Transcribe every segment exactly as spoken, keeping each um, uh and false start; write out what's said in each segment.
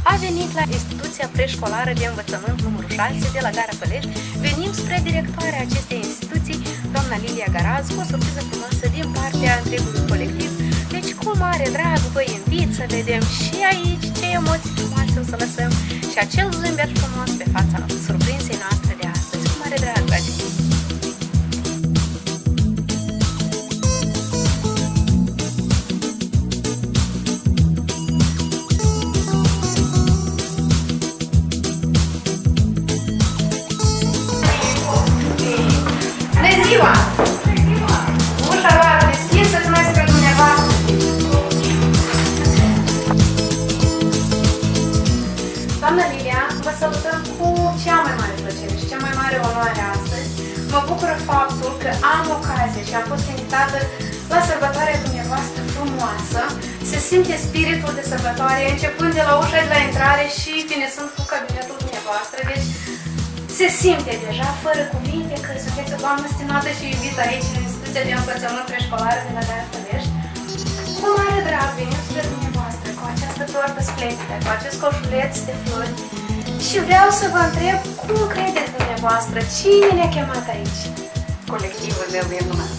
a venit la instituția preșcolară de învățământ numărul șase de la Gara Pălești. Venim spre directoarea acestei instituții, doamna Lilia Garaz, cu o surpriză frumoasă din partea întregului colectiv. Deci, cu mare drag, vă invit să vedem și aici ce emoții frumoase o să lăsăm și acel zâmbet frumos pe fața surprinsei noastre de astăzi. Cu mare drag, dragii! Ușa va deschisă, noi spre dumneavoastră. Doamna Lilia, vă salutăm cu cea mai mare plăcere și cea mai mare onoare astăzi. Mă bucură faptul că am ocazie și am fost invitată la sărbătoarea dumneavoastră frumoasă. Se simte spiritul de sărbătoare începând de la ușa de la intrare și finisând cu cabinetul dumneavoastră. Deci se simte deja, fără cuvinte, că sunteți o doamnă stimată și iubită aici, în instituția de învățământ preșcolară de la Gara Pălești. Cu mare drag venim spre dumneavoastră cu această tortă splendidă, cu acest coșuleț de flori și vreau să vă întreb cum credeți dumneavoastră, cine ne-a chemat aici? Colectivul meu minunat.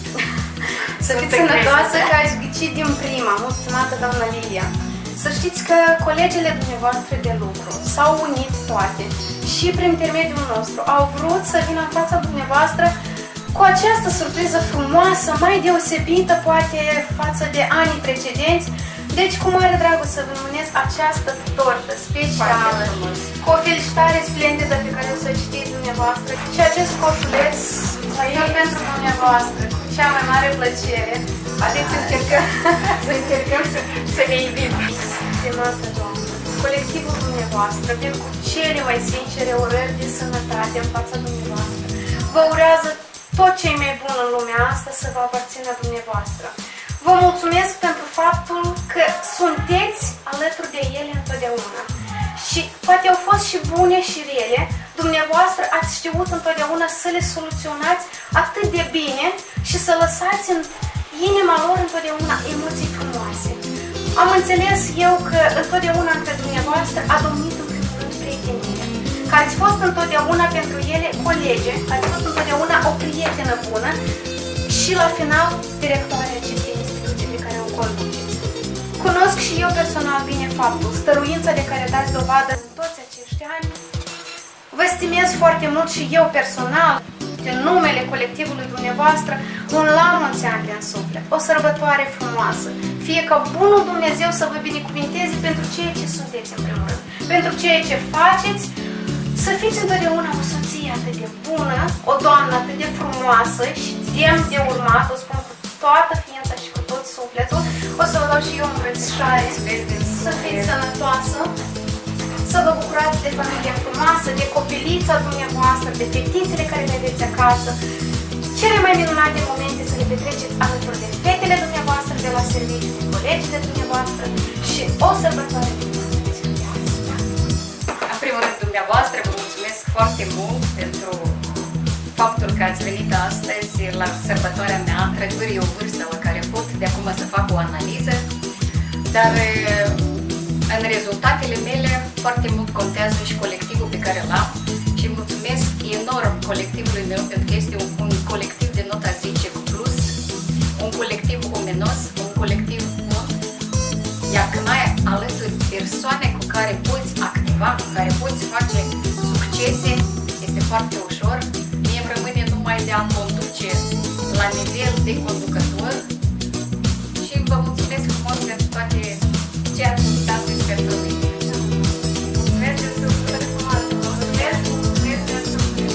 Să fiți sănătoasă că ați ghicit din prima, mult stimată doamna Lilia. Să știți că colegele dumneavoastră de lucru s-au unit toate și prin intermediul nostru au vrut să vină în fața dumneavoastră cu această surpriză frumoasă, mai deosebită poate față de anii precedenți. Deci cu mare drag o să vă numesc această tortă specială, cu o felicitare splendidă pe care o să citiți dumneavoastră și acest coșuleț pentru dumneavoastră, cu cea mai mare plăcere. Haideți să încercăm, să încercăm să, să ne iubim. Stimată doamnă, colectivul dumneavoastră vin cu cele mai sincere urări de sănătate în fața dumneavoastră. Vă urează tot ce e mai bun în lumea asta să vă aparțină dumneavoastră. Vă mulțumesc pentru faptul că sunteți alături de ele întotdeauna. Și poate au fost și bune și rele, dumneavoastră ați știut întotdeauna să le soluționați atât de bine și să lăsați în inima lor întotdeauna emoții frumoase. Am înțeles eu că întotdeauna între dumneavoastră a domnit în primul rând prietenie, că ați fost întotdeauna pentru ele colege, că ați fost întotdeauna o prietenă bună și la final directoarea acestei instituții pe care o conduceți. Cunosc și eu personal bine faptul, stăruința de care dați dovadă în toți acești ani. Vă stimez foarte mult și eu personal, în numele colectivului dumneavoastră, un la mulți ani de în suflet, o sărbătoare frumoasă, fie ca bunul Dumnezeu să vă binecuvinteze pentru ceea ce sunteți în primul rând, pentru ceea ce faceți, să fiți întotdeauna o soție atât de bună, o doamnă atât de frumoasă și demn de urmat, o spun cu toată ființa și cu tot sufletul. O să vă dau și eu un îmbrățișare, să fiți sănătoasă, să vă bucurați de familia frumoasă, de copilița dumneavoastră, de fetițele care le aveți acasă, cele mai minunate momente să le petreceți alături de fetele dumneavoastră de la serviciu, de colegii de dumneavoastră și o sărbătoare de dumneavoastră. În primul rând, dumneavoastră, vă mulțumesc foarte mult pentru faptul că ați venit astăzi la sărbătoarea mea. Într-adevăr, e o vârstă la care pot de acum să fac o analiză, dar în rezultatele mele foarte mult contează și colectivul pe care l-am și mulțumesc enorm colectivului meu pentru că este un, un colectiv de nota zece cu plus, un colectiv omenos, un colectiv bun, iar când ai alături persoane cu care poți activa, cu care poți face succese, este foarte ușor. Mie îmi rămâne numai de a conduce la nivel de conducător și vă mulțumesc frumos pentru toate ce ați făcut astăzi pentru mine. Mulțumesc de suflet frumos, mulțumesc, mulțumesc de suflet.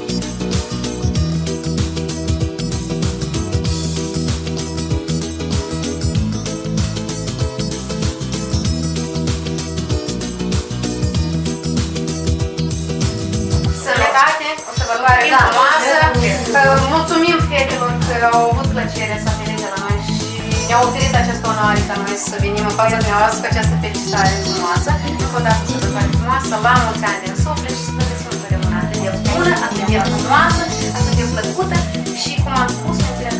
Sănătate, o sărbătoare frumoasă. Mulțumim fetelor că au avut plăcerea să veneze la noi și ne-au oferit această onoare ca noi să venim în fața dumneavoastră cu această felicitare frumoasă. Încă o dată sărbătoare frumoasă, la mulți ani din suflet și să vă găsim întotdeauna atât de bună, atât de frumoasă, atât de plăcută și, cum am spus,